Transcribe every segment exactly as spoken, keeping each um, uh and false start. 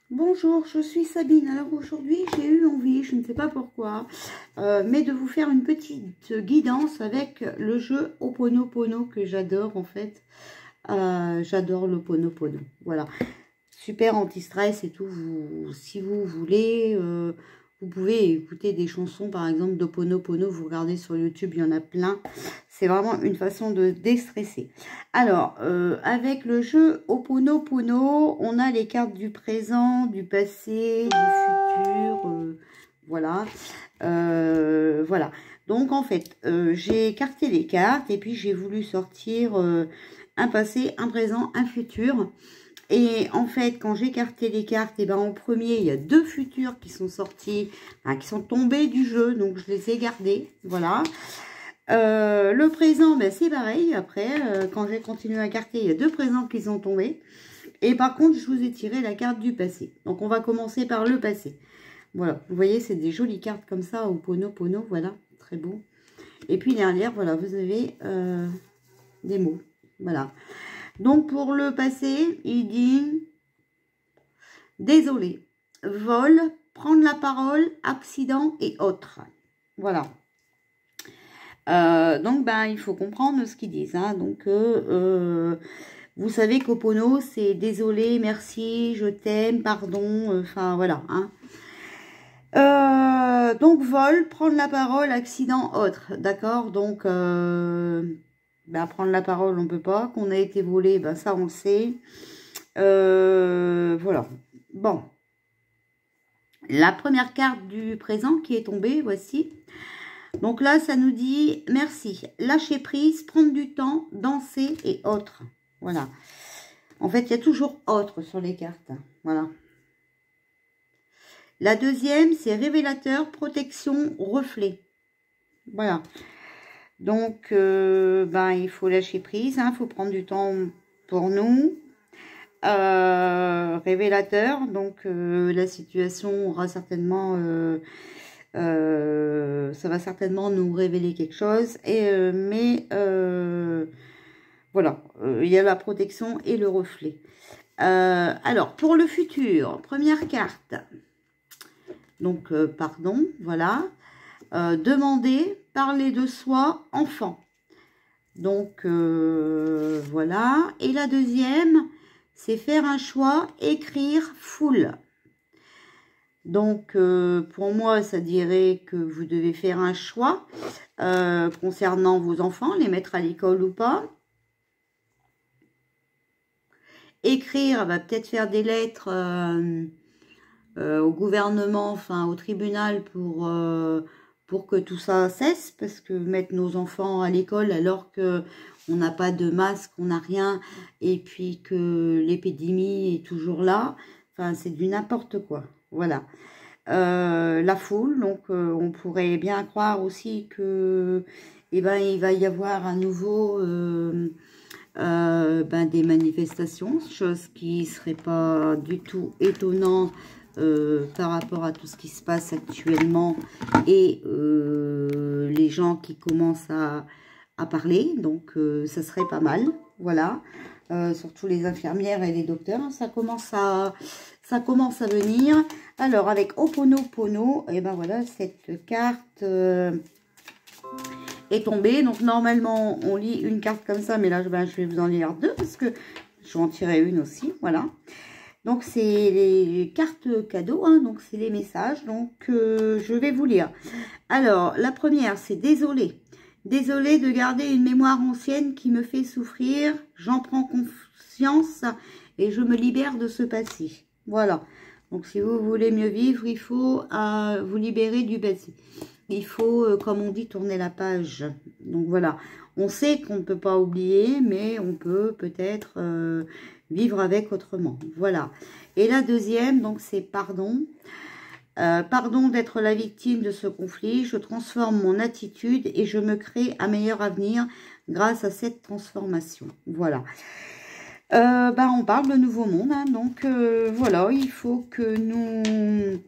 Bonjour, je suis Sabine. Alors aujourd'hui, j'ai eu envie, je ne sais pas pourquoi, euh, mais de vous faire une petite guidance avec le jeu Ho'oponopono que j'adore en fait. Euh, j'adore l'Ho'oponopono. Voilà, super anti-stress et tout. Vous, si vous voulez, euh, vous pouvez écouter des chansons par exemple d'Ho'oponopono. Vous regardez sur YouTube, il y en a plein. C'est vraiment une façon de déstresser. Alors, euh, avec le jeu Ho'oponopono, on a les cartes du présent, du passé, du futur, euh, voilà. Euh, voilà. Donc, en fait, euh, j'ai écarté les cartes et puis j'ai voulu sortir euh, un passé, un présent, un futur. Et en fait, quand j'ai écarté les cartes, et ben en premier, il y a deux futurs qui sont sortis, hein, qui sont tombés du jeu, donc je les ai gardés, voilà. Euh, le présent, ben, c'est pareil. Après, euh, quand j'ai continué à écarter, il y a deux présents qui sont tombés. Et par contre, je vous ai tiré la carte du passé. Donc, on va commencer par le passé. Voilà, vous voyez, c'est des jolies cartes comme ça, au Ho'oponopono, voilà, très beau. Et puis derrière, voilà, vous avez euh, des mots, voilà. Donc, pour le passé, il dit « Désolé, vol, prendre la parole, accident et autres ». Voilà. Euh, donc, ben, il faut comprendre ce qu'ils disent. Hein. Donc, euh, euh, vous savez qu'Ho'opono, c'est désolé, merci, je t'aime, pardon, enfin, euh, voilà. Hein. Euh, donc, vol, prendre la parole, accident, autre. D'accord. Donc, euh, ben, prendre la parole, on ne peut pas. Qu'on a été volé, ben, ça, on le sait. Euh, voilà. Bon. La première carte du présent qui est tombée, voici. Donc là, ça nous dit merci, lâcher prise, prendre du temps, danser et autres. Voilà. En fait, il y a toujours autre sur les cartes. Voilà. La deuxième, c'est révélateur, protection, reflet. Voilà. Donc, euh, ben, il faut lâcher prise. Il hein, faut prendre du temps pour nous. Euh, révélateur. Donc, euh, la situation aura certainement... Euh, Euh, ça va certainement nous révéler quelque chose. Et, euh, mais euh, voilà, euh, il y a la protection et le reflet. Euh, alors, pour le futur, première carte. Donc, euh, pardon, voilà. Euh, demander, parler de soi, enfant. Donc, euh, voilà. Et la deuxième, c'est faire un choix, écrire, foule. Donc, euh, pour moi, ça dirait que vous devez faire un choix euh, concernant vos enfants, les mettre à l'école ou pas. Écrire, bah, peut-être faire des lettres euh, euh, au gouvernement, enfin au tribunal pour, euh, pour que tout ça cesse. Parce que mettre nos enfants à l'école alors qu'on n'a pas de masque, on n'a rien, et puis que l'épidémie est toujours là, enfin c'est du n'importe quoi. Voilà. Euh, la foule, donc euh, on pourrait bien croire aussi que eh ben, il va y avoir à nouveau euh, euh, ben, des manifestations, chose qui ne serait pas du tout étonnant euh, par rapport à tout ce qui se passe actuellement et euh, les gens qui commencent à, à parler, donc euh, ça serait pas mal, voilà. Euh, surtout les infirmières et les docteurs, ça commence à, ça commence à venir. Alors, avec Ho'oponopono, et ben voilà, cette carte euh, est tombée. Donc, normalement, on lit une carte comme ça, mais là, ben, je vais vous en lire deux, parce que je vais en tirer une aussi, voilà. Donc, c'est les cartes cadeaux, hein, donc c'est les messages, donc euh, je vais vous lire. Alors, la première, c'est « Désolé ». Désolée de garder une mémoire ancienne qui me fait souffrir. J'en prends conscience et je me libère de ce passé. Voilà. Donc, si vous voulez mieux vivre, il faut euh, vous libérer du passé. Il faut, euh, comme on dit, tourner la page. Donc, voilà. On sait qu'on ne peut pas oublier, mais on peut peut-être euh, vivre avec autrement. Voilà. Et la deuxième, donc, c'est pardon. Euh, pardon d'être la victime de ce conflit, je transforme mon attitude et je me crée un meilleur avenir grâce à cette transformation. Voilà. Euh, ben, on parle de nouveau monde, hein, donc euh, voilà, il faut que nous,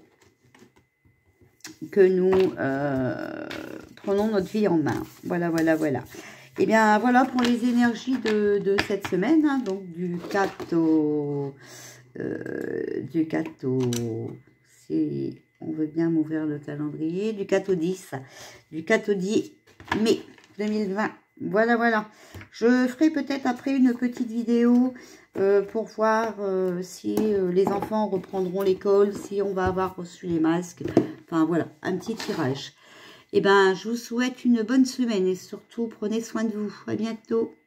que nous euh, prenons notre vie en main. Voilà, voilà, voilà. Et bien voilà pour les énergies de, de cette semaine, hein, donc du quatre au... euh, du quatre au... Si on veut bien m'ouvrir le calendrier, du quatre au dix. Du quatre au dix mai deux mille vingt. Voilà, voilà. Je ferai peut-être après une petite vidéo euh, pour voir euh, si euh, les enfants reprendront l'école, si on va avoir reçu les masques. Enfin, voilà, un petit tirage. Eh bien, je vous souhaite une bonne semaine et surtout, prenez soin de vous. À bientôt.